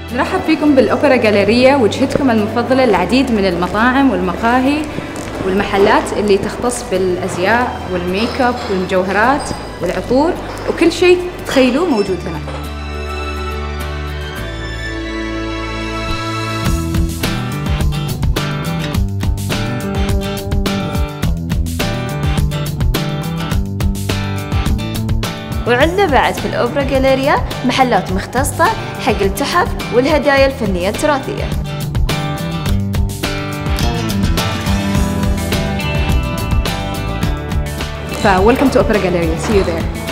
نرحب فيكم بالأوبرا جاليريا، وجهتكم المفضلة للعديد من المطاعم والمقاهي والمحلات اللي تختص بالأزياء والميك اب والمجوهرات والعطور وكل شيء تخيلوه موجود هنا. وعندنا بعد في الأوبرا جاليريا محلات مختصة حق التحف والهدايا الفنية التراثية. Welcome to Opera Galleria. See you there.